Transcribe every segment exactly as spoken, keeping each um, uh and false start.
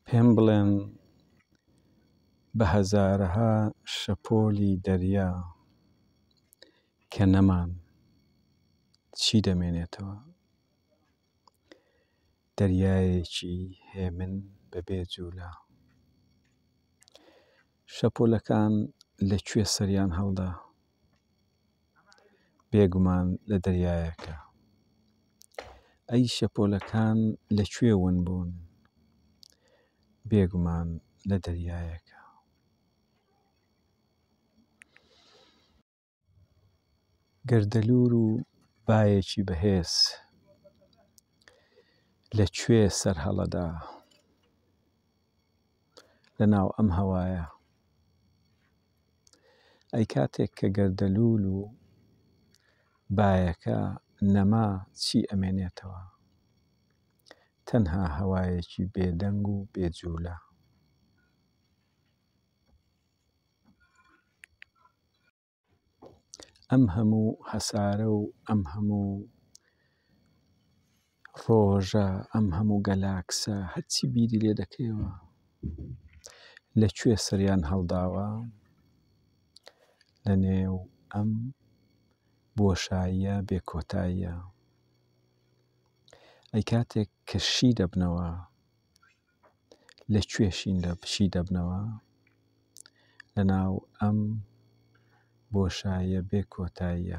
پێم بڵێن بە هەزارەها شەپۆلی دەریا کە نەمان چی دەمێنێتەوە؟ دەریایەکی هێمن بەبێ جوولە. شەپۆلەکان لەکوێ سەریان هەڵدا؟ بێگومان لە دەریایەکە. ئەی شەپۆلەکان لەکوێ ون بوون؟ بێگومان لە دەریایەکە. گەردەلوور و بایەکی بەهێز لەکوێ سەرهەڵەدا؟ لەناو ئەم هەوایە. ئەی کاتێک کە گەردەلوول و بایەکە نەما چی ئەمێنێتەوە؟ تەنها هەوایەکی بێدەنگ و بێجوولە. ئەم هەموو هەسارە و ئەم هەموو ڕۆژە، ئەم هەموو گەلاکسە هەرچی بیری لێ دەکەیەوە لەکوێ سەریان هەڵداوە؟ لە نێو ئەم بۆشاییە بێکۆتاییە. ئەی کاتێک کە شی دەبنەوە لەکوێ شی دەبنەوە؟ لەناو ئەم بۆشاییە بێکۆتاییە.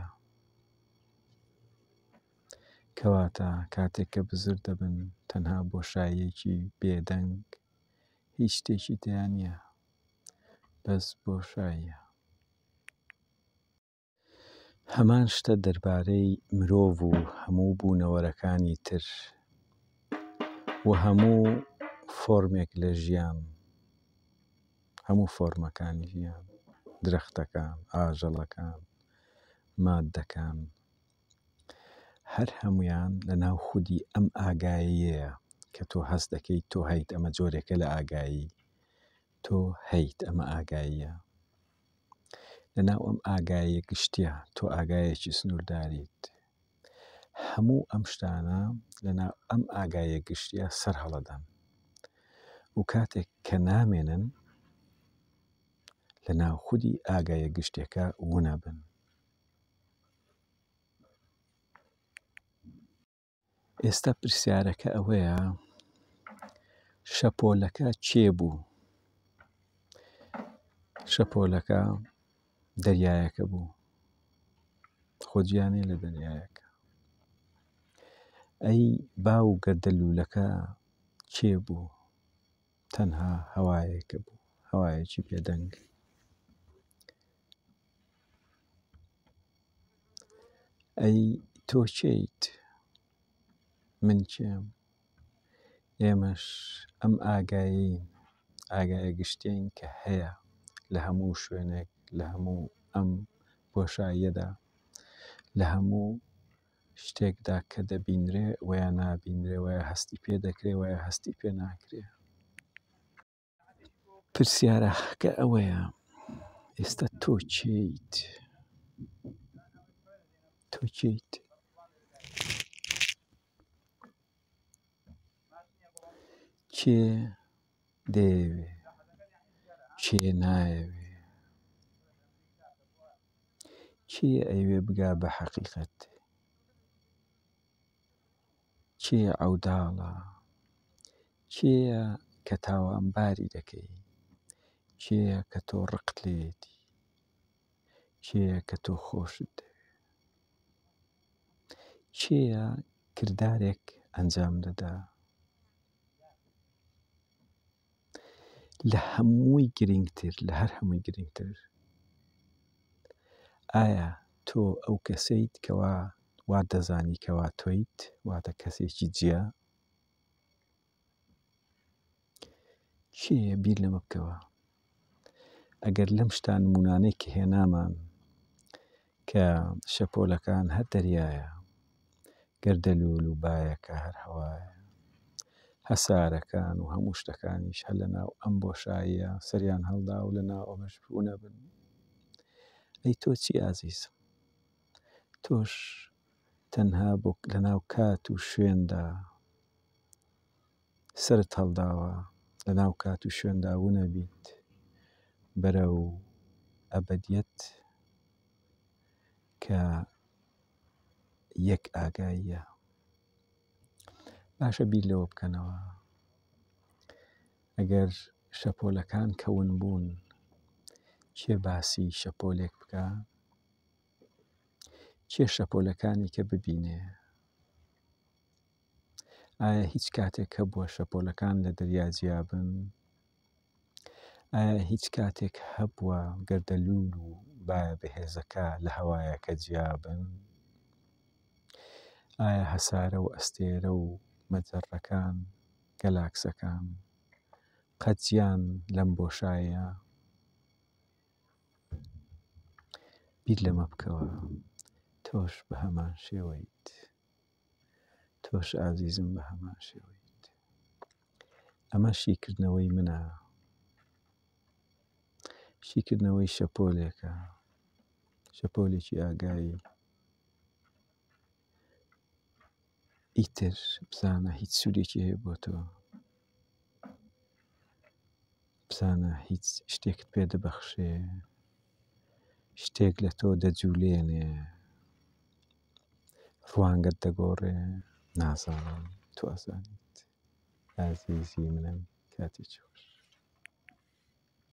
کەواتە کاتێک کە بزر دەبن تەنها بۆشاییەکی بێدەنگ هیچ شتێکی تێیان نییە، بەس بۆشاییە. هەمان شتە دەربارەی مرۆڤ و هەموو بوونەوەرەکانی تر و هەموو فۆرمێک لە ژیان، هەموو فۆرمەکانی ژیان، درەختەکان، ئاژەڵەکان، ماددەکان، هەر هەموویان لەناو خودی ئەم ئاگاییەیە کە تۆ هەست دەکەیت تۆ هەیت. ئەمە جۆرێکە لە ئاگایی. تۆ هەیت ئەمە ئاگاییە. لەناو ئەم ئاگاییە گشتیە تۆ ئاگایەکی سنوورداریت. هەموو ئەم شتانە لەناو ئەم ئاگایە گشتیە سەرهەڵەدەن و کاتێک کە نامێنن لەناو خودی ئاگایە گشتێکە ونەبن. ئێستا پرسیارەکە ئەوەیە شەپۆلەکە کێ بوو؟ شەپۆلەکە دەریایەکە بوو. خۆ گیانێ لە دەریایەکە. ئەی باو گەردەلوولەکە کێ بوو؟ تەنها هەوایەکە بوو، هەوایەکی بێدەنگ. ئەی تۆ کێیت؟ من کێم؟ ئێمەش ئەم ئاگایەین، ئاگایە گشتین کە هەیە لە هەموو شوێنێک، لە هەموو ئەم بۆشاییەدا، لە هەموو شتێکدا کە دەبینرێ وەیە نابینرێ، وەیە هەستی پێ دەکرێ وەیە هەستی پێ ناکرێ. پرسیارەکە ئەوەیە ئێستا تۆ کێیت؟ تۆ کێیت؟ کێ دەیەوێ؟ کێ نایەوێ؟ کێ ئەیوێ بگا بە حەقیقەت؟ کێ عەوداڵە؟ کێیە کە تاوانباری دەکەی؟ کێیە کە تۆ ڕقت لێیەتی؟ کێیە کە تۆ خۆشت دەوێ؟ کێیە کردارێک ئەنجام دەدا؟ لە هەمووی گرنگتر، لە هەر هەمووی گرنگتر، ئایا تۆ ئەو کەسەیت کەوا وا دەزانی کەوا تۆیت، واتە کەسێکی جیا؟ کێیە بیر لەمە بکەوە؟ ئەگەر لەم شتان نمونانەی کە هێنامان کە شەپۆلەکان هەر دەریایە، گەردەلوول و بایەکە هەر هەوایە، هەسارەکان و هەموو شتەکانیش هەر لەناو ئەم بۆشاییە سەریان هەڵدا و لەناو ئەمەش ونەبن. ئەی تۆ چی ئازیزم؟ تۆش تەنها بۆ لەناو کات و شوێندا سەرت هەڵداوە لەناو کات و شوێنداوە نەبیت بەرەو ئەبەدیەت کە یەک ئاگاییە. باشە بیر لەوە بکەنەوە ئەگەر شەپۆلەکان کەون بوون کێ باسی شەپۆلێک بکە، کێ شەپۆلەکانی کە ببینێ. ئایا هیچ کاتێک هەبووە شەپۆلەکان لە دەریا جیابن؟ ئایا هیچ کاتێک هەبووە گەردەلوول و بایە بەهێزەکە لە هەوایەکە جیابن؟ ئایا هەسارە و ئەستێرە و مەجەڕەکان گەلاکسەکان قەت جیان لەم بۆشاییە؟ بیر لەمە بکەوە، تۆش بە هەمان شێوەیت، تۆش ئازیزم بە هەمان شێوەیت. ئەمە شیکردنەوەی منە، شیکردنەوەی شەپۆلێکە، شەپۆلێکی ئاگایی. ئیتر بزانە هیچ سوودێکی هەیە بۆ تۆ، بزانە هیچ شتێکت پێ دەبەخشێ، شتێک لە تۆ دەجوولێنێ، ڕوانگەت دەگۆڕێ، نازانم تۆ ئەزانیت. ئازیزی منم، کاتێکی خۆش.